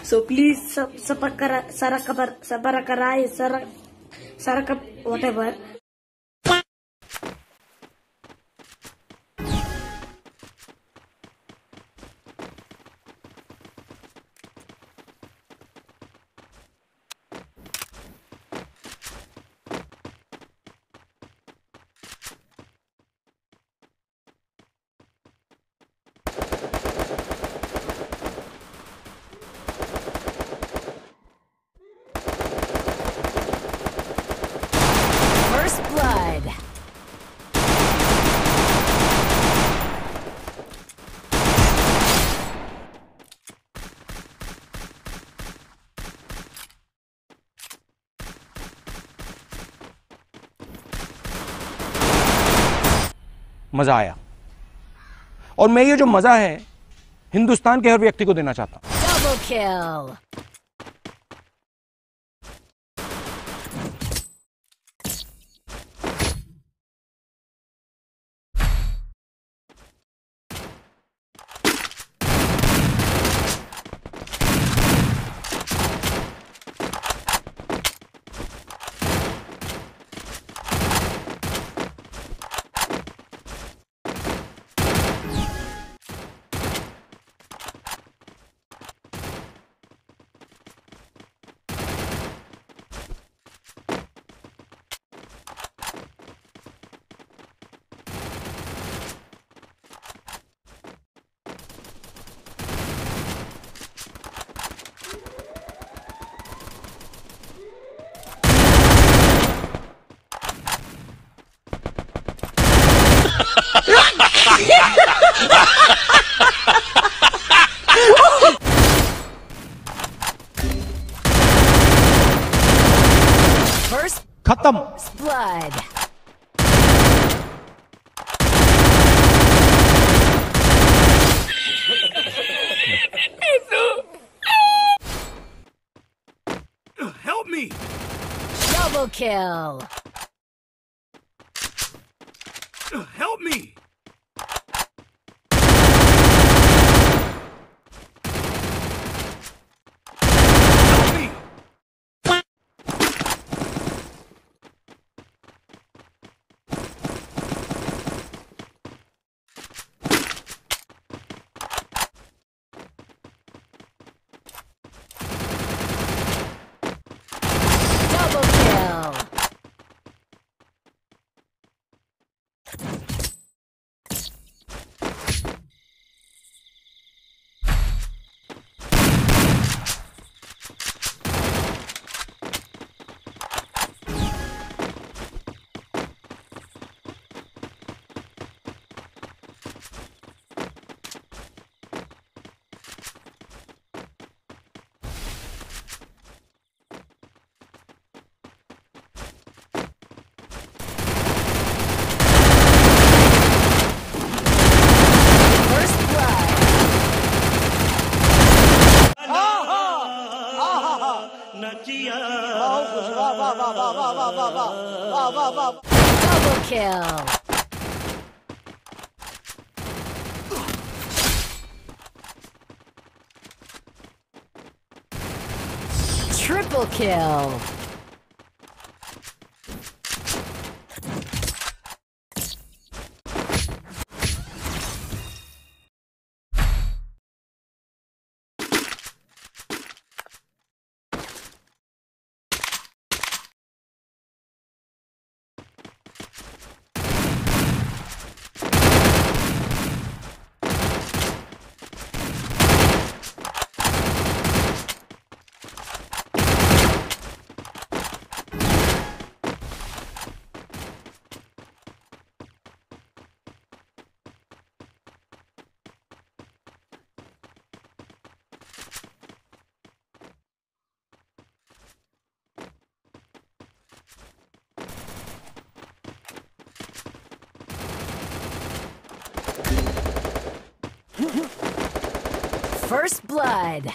So please whatever. First blood. मजा आया और मैं ये जो मजा है हिंदुस्तान के हर व्यक्ति को देना चाहता हूं। Double kill. First खत्म। blood. Help me! Double kill. Help me! Double kill. First blood. Double kill. Triple kill. First blood.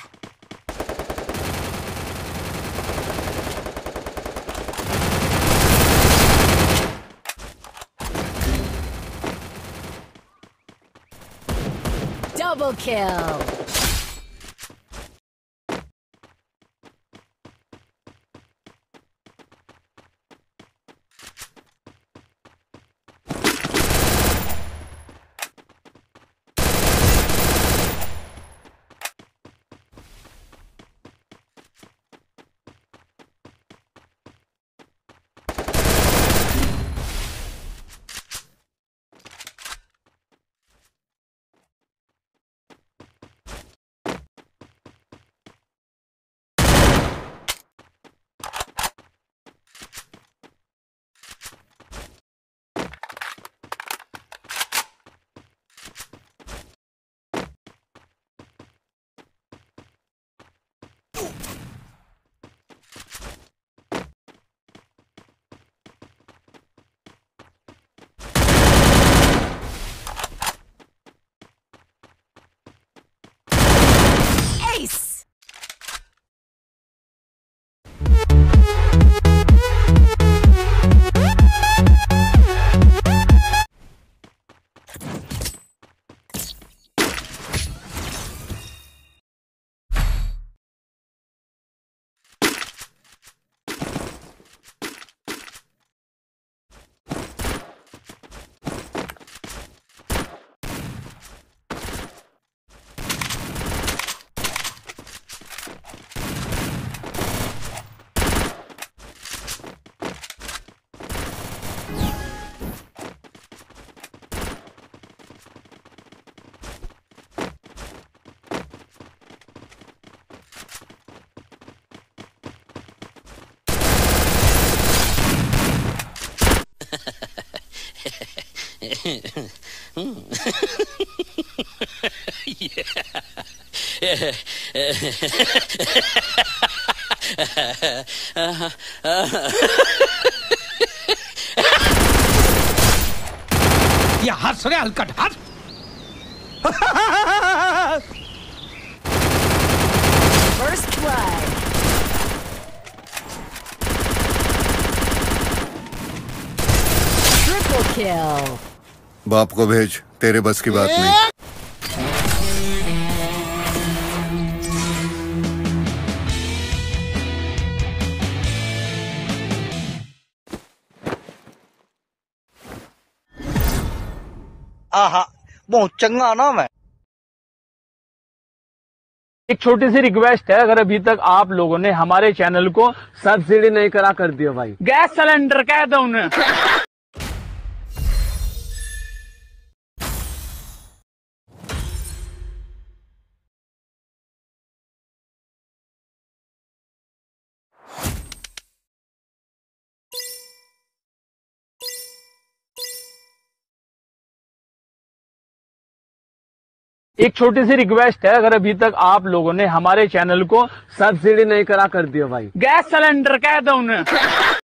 Double kill. ये हंस रहे हलकट हंस। First blood. Triple kill. बाप को भेज, तेरे बस की बात नहीं। आहा, बहुत चंगा नाम है। एक छोटी सी रिक्वेस्ट है, अगर अभी तक आप लोगों ने हमारे चैनल को सब्सिडी नहीं करा कर दिया भाई, गैस सिलेंडर कह दो उन्हें। एक छोटी सी रिक्वेस्ट है, अगर अभी तक आप लोगों ने हमारे चैनल को सब्सिडी नहीं करा कर दिया भाई, गैस सिलेंडर कह दो उन्हें।